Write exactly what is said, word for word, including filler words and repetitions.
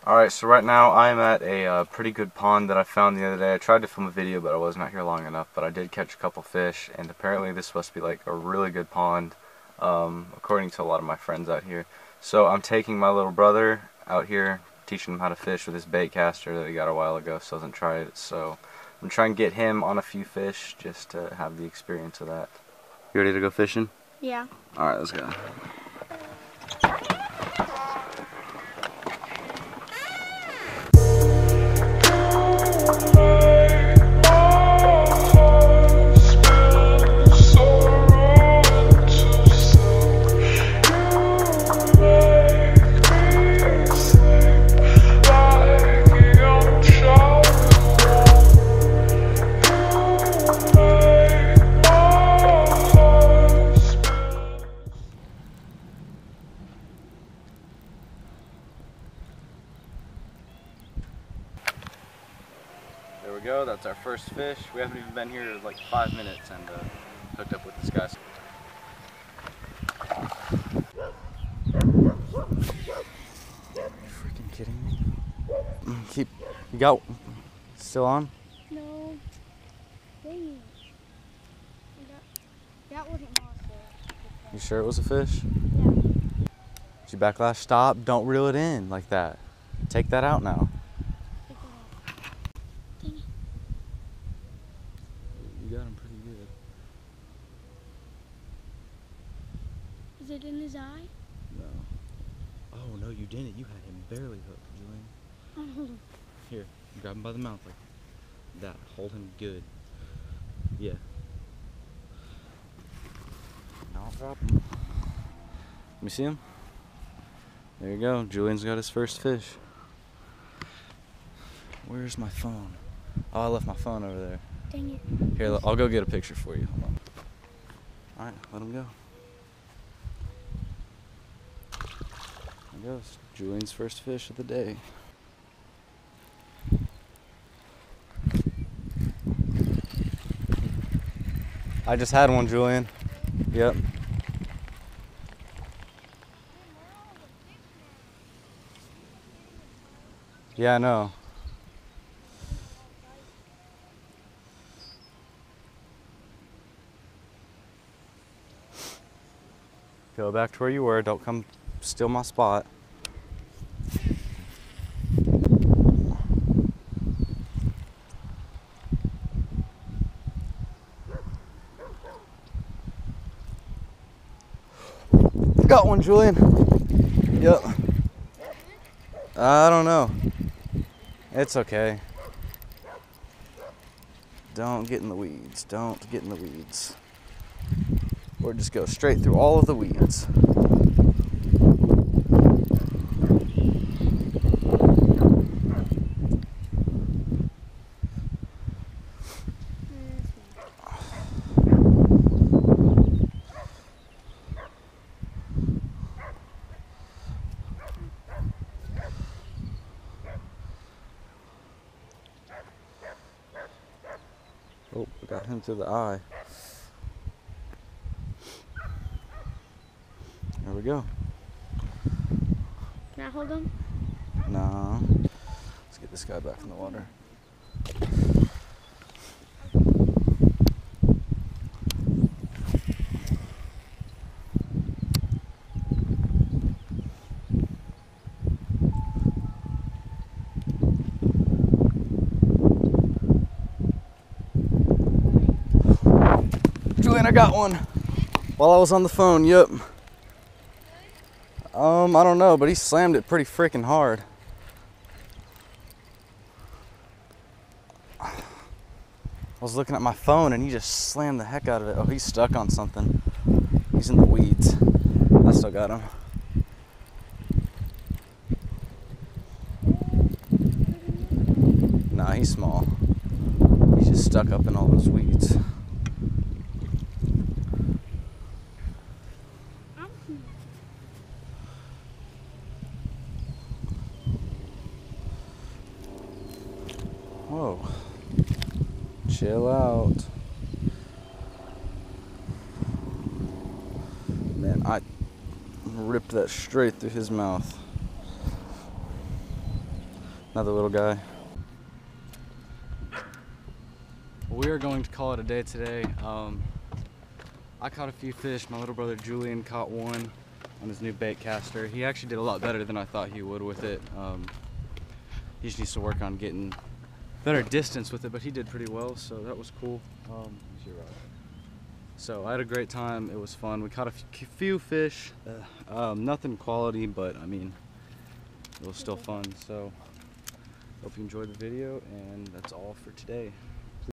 Alright, so right now I'm at a uh, pretty good pond that I found the other day. I tried to film a video, but I was not here long enough, but I did catch a couple fish, and apparently this must be like a really good pond, um, according to a lot of my friends out here. So I'm taking my little brother out here, teaching him how to fish with his bait caster that he got a while ago, so hasn't tried it. So I'm trying to get him on a few fish, just to have the experience of that. You ready to go fishing? Yeah. Alright, let's go. There we go, that's our first fish. We haven't even been here like five minutes and uh, hooked up with this guy. Are you freaking kidding me? Keep, you got, still on? No. Dang it. That wasn't monster. You sure it was a fish? Yeah. Did you backlash? Stop, don't reel it in like that. Take that out now. You got him pretty good. Is it in his eye? No. Oh no, you didn't. You had him barely hooked, Julian. Oh. Here, grab him by the mouth like that. Hold him good. Yeah. Now drop him. Let me see him. There you go. Julian's got his first fish. Where's my phone? Oh, I left my phone over there. Dang it. Here, I'll go get a picture for you. Hold on. Alright, let him go. There he goes. Julian's first fish of the day. I just had one, Julian. Yep. Yeah, I know. Go back to where you were. Don't come steal my spot. Got one, Julian. Yep. I don't know. It's okay. Don't get in the weeds. Don't get in the weeds. Or just go straight through all of the weeds. Oh, we got him through the eye. There we go. Can I hold him? No. Let's get this guy back in the water. Julian, I got one while I was on the phone. Yep. Um, I don't know, but he slammed it pretty freaking hard. I was looking at my phone and he just slammed the heck out of it. Oh, he's stuck on something. He's in the weeds. I still got him. Nah, he's small. He's just stuck up in all those weeds. Whoa. Chill out. Man, I ripped that straight through his mouth. Another little guy. We are going to call it a day today. Um, I caught a few fish. My little brother Julian caught one on his new bait caster. He actually did a lot better than I thought he would with it. Um, he just needs to work on getting better distance with it, but he did pretty well, so that was cool. Um, so I had a great time. It was fun. We caught a few fish. Uh, um, nothing quality, but I mean, it was still fun. So hope you enjoyed the video, and that's all for today.